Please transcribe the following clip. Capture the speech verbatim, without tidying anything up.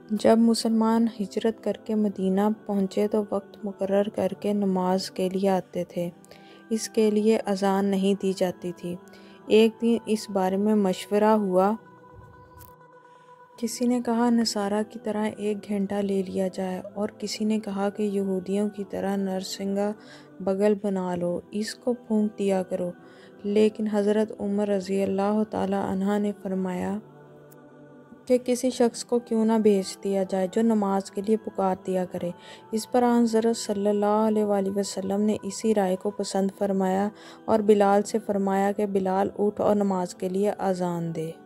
जब मुसलमान हिजरत करके मदीना पहुँचे तो वक्त मुकर्रर करके नमाज के लिए आते थे। इसके लिए अज़ान नहीं दी जाती थी। एक दिन इस बारे में मशवरा हुआ। किसी ने कहा नसारा की तरह एक घंटा ले लिया जाए और किसी ने कहा कि यहूदियों की तरह नरसिंगा बगल बना लो, इसको फूंक दिया करो। लेकिन हज़रत उमर रज़ी अल्लाह तआला अन्हा ने फरमाया कि किसी शख्स को क्यों ना भेज दिया जाए जो नमाज के लिए पुकार दिया करे। इस पर हज़रत सल्लल्लाहु अलैहि वसल्लम ने इसी राय को पसंद फरमाया और बिलाल से फरमाया कि बिलाल उठ और नमाज के लिए अज़ान दे।